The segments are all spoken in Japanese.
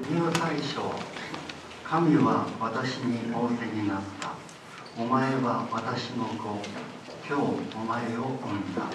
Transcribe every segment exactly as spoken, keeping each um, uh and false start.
入大将、神は私に仰せになった。お前は私の子、今日お前を産んだ。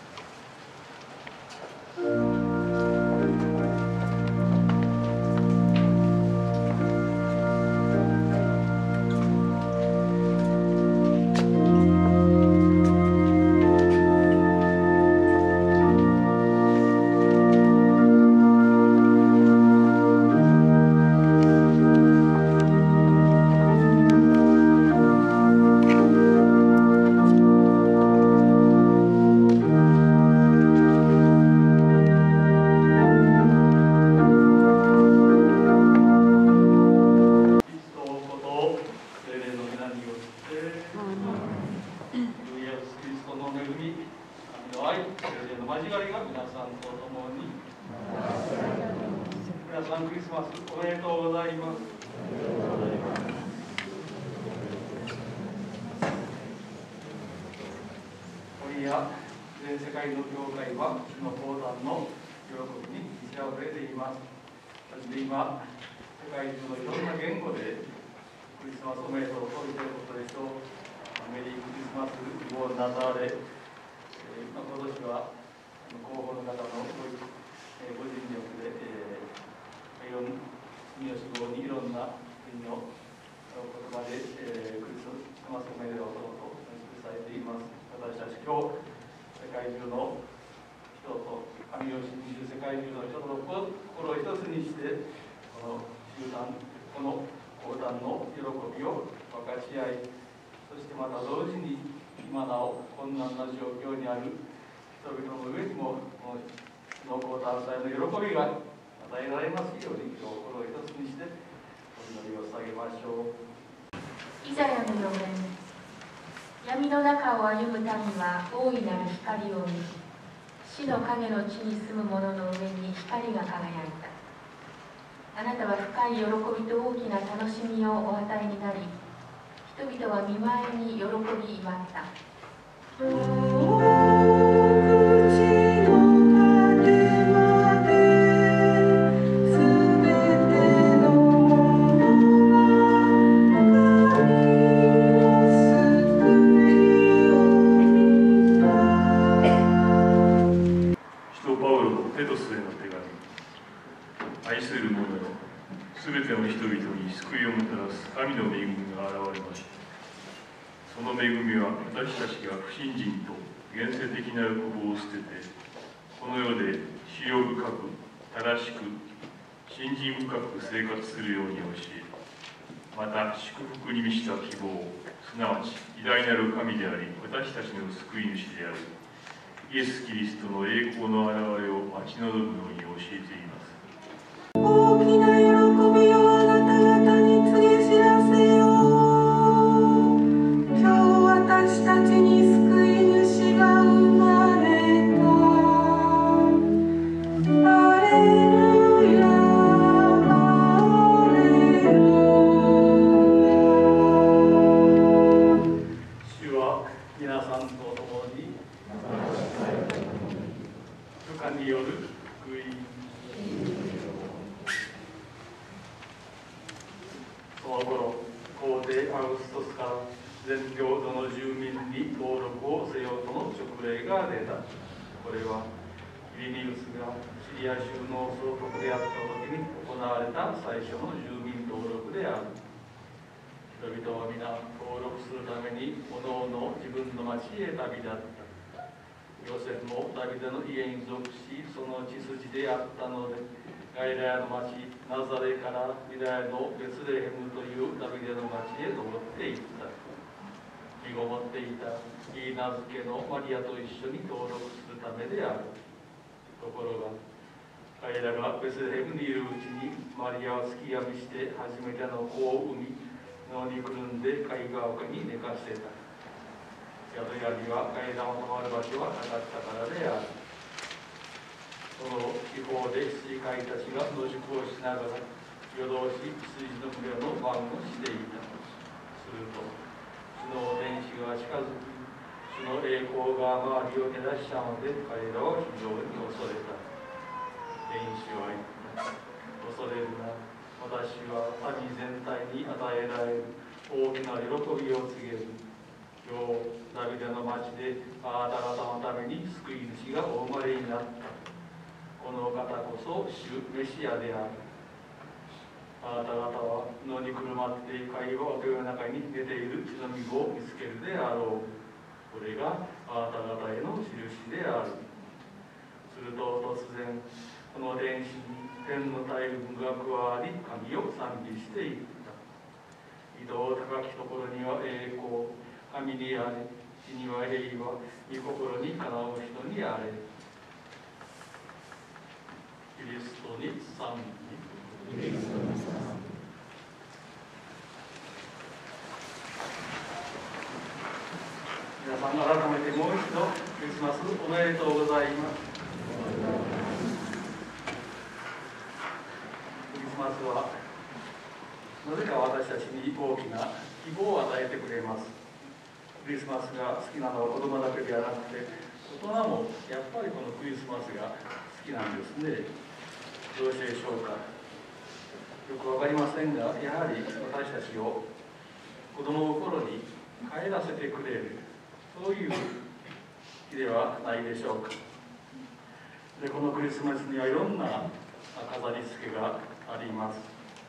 皆さんクリスマスおめでとうございます。今夜、全世界の教会は主の降誕の喜びに満ち溢れています。そして今、世界中のいろんな言語でクリスマスおめでとうと言っていることでしょう。メリークリスマスをなされ、えー、今年は候補の方のご尽力で、えーいろんな国の志望にいろんな国の言葉で、えー、クリスマスおめでとうと伝えています。私たち今日、世界中の人と、神を信じる世界中の人と心を一つにして、この集団、この講談の喜びを分かち合い、そしてまた同時に今なお困難な状況にある人々の上にも、この講談祭の喜びが与えられますように、今日心を一つにしてお祈りを捧げましょう。 イザヤの予言。闇の中を歩む民は大いなる光を見、死の影の地に住む者の上に光が輝いた。あなたは深い喜びと大きな楽しみをお与えになり、人々は見舞いに喜び祝った。 愛する者よ、すべての人々に救いをもたらす神の恵みが現れました。その恵みは私たちが不信心と現世的な欲望を捨てて、この世で思慮深く、正しく、信心深く生活するように教え、また祝福に満ちた希望、すなわち偉大なる神であり、私たちの救い主であるイエス・キリストの栄光の現れを待ち望むように教えています。 大きな喜びをあなた方に告げ知らせよう。今日私たちに救い主が生まれた。ハレルヤ、ハレルヤ。 主は皆さんと共に主家による救い。その頃、皇帝アウグストスから全領土の住民に登録をせよとの勅令が出た。これはイリニウスがシリア州の総督であった時に行われた最初の住民登録である。人々は皆登録するために各々自分の町へ旅立った。ヨセフもダビデの家に属し、その血筋であったので、ガリラヤの町ナザレからユダヤのベツレヘムというダビデの町へ登っていった。身ごもっていたいい名付けのマリアと一緒に登録するためである。ところが彼らがベツレヘムにいるうちに、マリアは月闇して初めての子を産み、野にくるんで貝ヶ丘に寝かせた。宿屋には彼らの泊まる場所はなかったからである。その地方で羊飼いたちが野宿をしながら夜通し羊の群れの番をしていた。すると主の天使が近づき、主の栄光が周りを照らしたので、彼らは非常に恐れた。天使は言った。恐れるな、 私は民全体に与えられる大きな喜びを告げる。今日ダビデの町であなた方のために救い主がお生まれになった。この方こそ主メシアである。あなた方は野にくるまって会話を手の中に出ている血のみを見つけるであろう。これがあなた方への印である。すると突然この天使に天の大軍が加わり神を賛美していった。移動高きところには栄光、神にあれ、地には平和、御心にかなう人にあれ。キリストに賛美。皆さん改めてもう一度クリスマスおめでとうございます。クリスマスはなぜか私たちに大きな希望を与えてくれます。クリスマスが好きなのは子供だけではなくて大人もやっぱりこのクリスマスが好きなんですね。どうしてでしょうか。よくわかりませんが、やはり私たちを子供心に帰らせてくれる、そういう日ではないでしょうか。で、このクリスマスにはいろんな飾り付けがあります。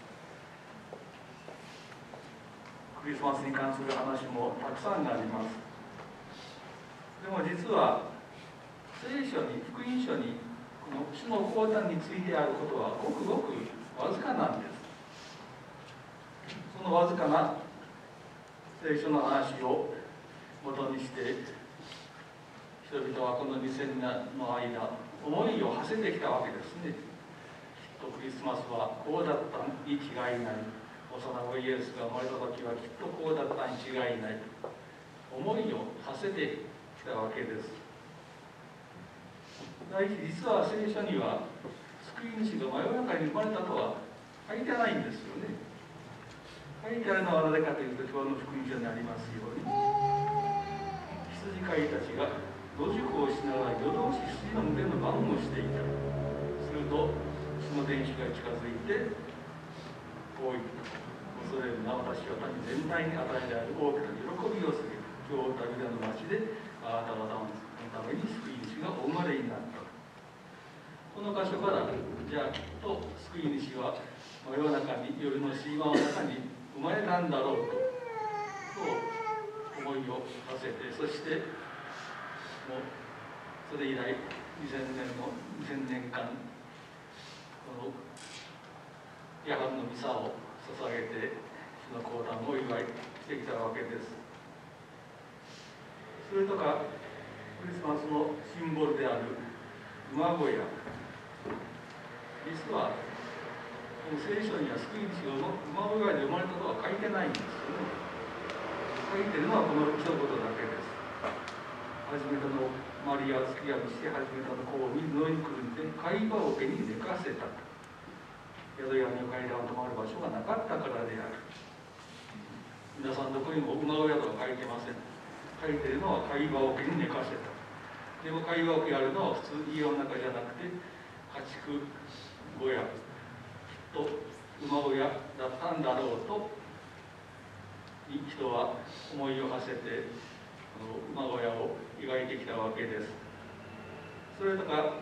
クリスマスに関する話もたくさんあります。でも実は聖書に、福音書にこの主の降誕についてあることはごくごくわずかなんです。そのわずかな聖書の話を元にして人々はこのにせんねんの間思いを馳せてきたわけですね。きっとクリスマスはこうだったに違いない。幼子イエスが生まれた時はきっとこうだったに違いない。思いを馳せてきたわけです。第一、実は聖書には救い主が真夜中に生まれたとは書いてないんですよね。書いてあるのはなぜかというと、今日の福音書にありますように、羊飼いたちが野宿をしながら夜通し羊の群れの番をしていた。するとその天使が近づいてこう言った。恐れるな、私は民全体に与えられる大きな喜びを告げる。今日ダビデの町であなた方のために救い主がお生まれになった。この箇所からじゃあきっと救い主は真夜中に夜の神話の中に生まれたんだろうとと思いを馳せて、そしてもうそれ以来にせんねんのにせんねんかんこの夜半のミサを捧げて主の降誕をお祝いしてきたわけです。それとかクリスマスのシンボルである馬小屋、実はこの聖書には救い主が馬小屋で生まれたとは書いてないんですよね。書いてるのはこの一言だけです。初めてのマリアを突き破して初めての子を水の上にくるんで貝羽桶に寝かせた。宿屋に階段を泊まる場所がなかったからである。皆さんどこにも馬小屋とは書いてません。書いてるのは貝羽桶に寝かせた。でも貝羽桶があるのは普通家の中じゃなくて家畜小屋、きっと馬小屋だったんだろうと人は思いを馳せて馬小屋を描いてきたわけです。それとか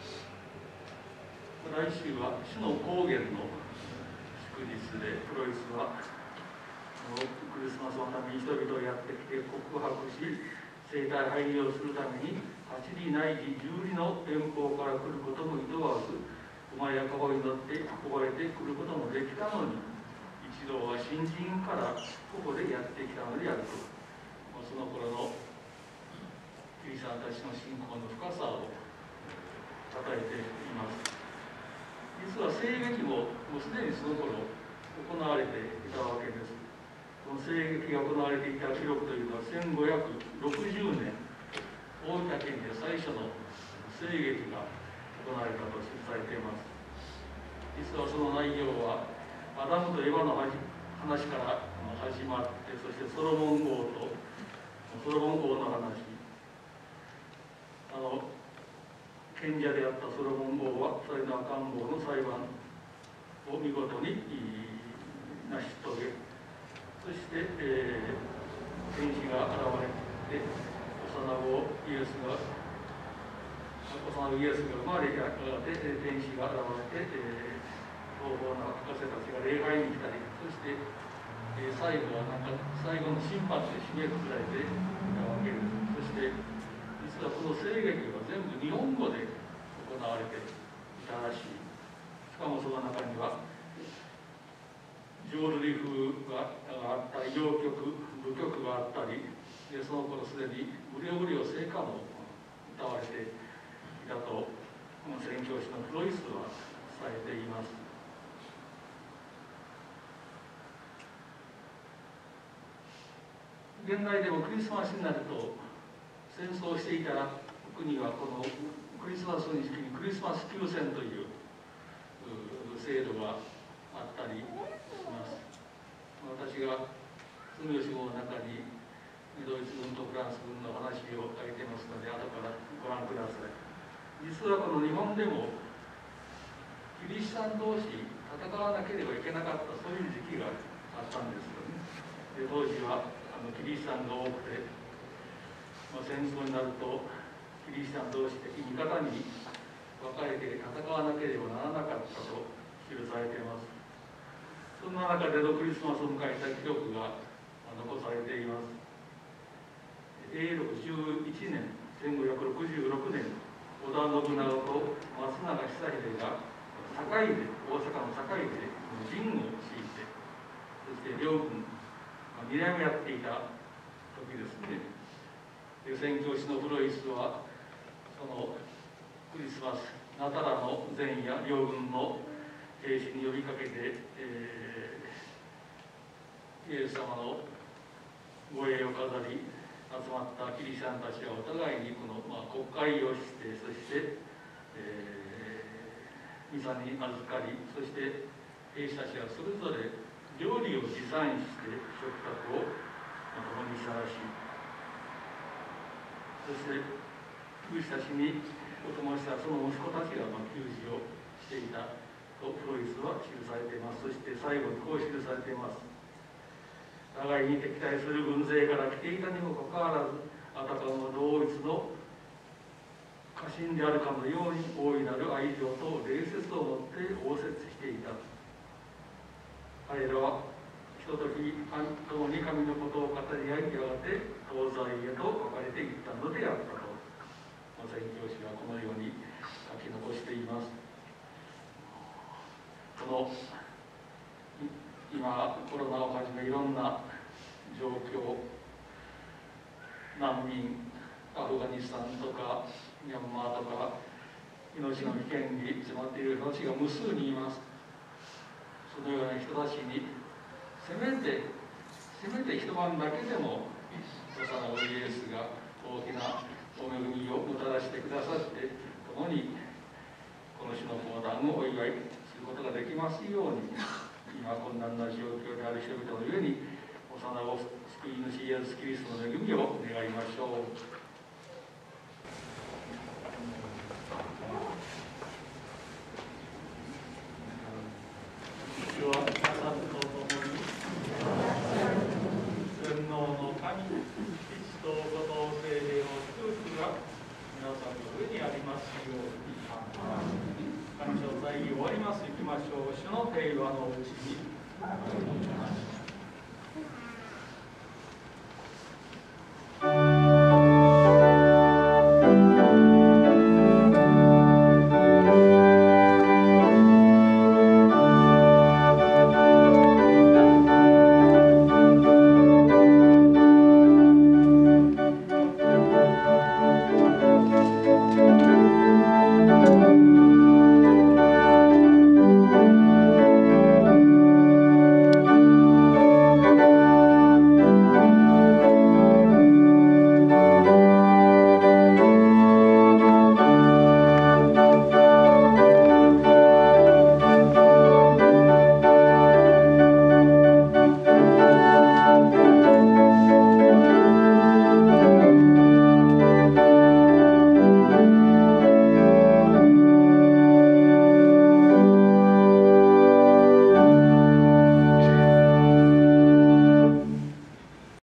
来週は主の高原の祝日で、プロイスはクリスマスのために人々をやってきて告白し、生体廃業するためにはちりないしじゅうりの遠方から来ることもいとわず、馬や籠に乗って運ばれてくることもできたのに、一同は新人からここでやってきたのであると、その頃のキリストたちの信仰の深さをたたえています。実は聖劇ももうすでにその頃行われていたわけです。この聖劇が行われていた記録というのはせんごひゃくろくじゅうねん、大分県で最初の聖劇が行われたと記されています。実はその内容はアダムとエヴァの話から始まって、そしてソロモン王とソロモン王の話、あの賢者であったソロモン王はそれの赤ん坊の裁判を見事に成し遂げ、そして、えー、天使が現れて、幼子イエスが幼子イエスが生まれやがて天使が現れて、えー、東方の博士たちが礼拝に来たり、そして、えー、最後はなんか最後の審判で締めくくられていたわけです。そして実はこの聖劇は全部日本語で行われていたらしい。しかもその中には浄瑠璃風があったり、謡曲、舞曲があったり、でその頃すでに無料無料聖歌も歌われていたと、この宣教師のフロイスは伝えています。現代でもクリスマスになると、戦争していた国はこのクリスマスの時期にクリスマス休戦という制度があったりします。私が住吉号の中にドイツ軍とフランス軍の話を書いてますので、後からご覧ください。実はこの日本でもキリシタン同士戦わなければいけなかった、そういう時期があったんですよね。で当時はあのキリシタンが多くて、まあ、戦争になるとキリシタン同士的味方に分かれて戦わなければならなかったと記されています。そんな中でのクリスマスを迎えた記録が残されています。えいろくじゅういちねん、せんごひゃくろくじゅうろくねん、織田信長と松永久秀が堺で、大阪の堺で陣を敷いて、そして両軍睨み合っていた時ですね。で宣教師のフロイスはそのクリスマスナタラの前夜、両軍の兵士に呼びかけて、えー、イエス様の護衛を飾り、集まったキリシタンたちはお互いにこの、まあ、国会をして、そして、えー、ミサに預かり、そして兵士たちはそれぞれ料理を持参して食卓を共にしたらしい。そして兵士たちにお供したその息子たちが、まあ、給仕をしていたとフロイスは記されています。そして最後にこう記されています。互いに敵対する軍勢から来ていたにもかかわらず、あたかも同一の家臣であるかのように大いなる愛情と礼節をもって応接していた。彼らはひととき共に神のことを語り合い、やがて東西へと分かれていったのであったと、まあ、宣教師はこのように書き残しています。この今コロナをはじめいろんな状況、難民、アフガニスタンとかミャンマーとか命の危険に迫っている人たちが無数にいます。そのような人たちにせめてせめて一晩だけでも幼子イエスが大きなお恵みをもたらしてくださって、共にこの種の講談をお祝いすることができますように、今困難な状況である人々の上に幼子救い主イエスキリストの恵みを願いましょう。主は皆さんと共に全能の神、父と子と聖霊の祝福が皆さんの上にありますように。感謝を祭儀終わります。行きましょう。主の平和のうちに。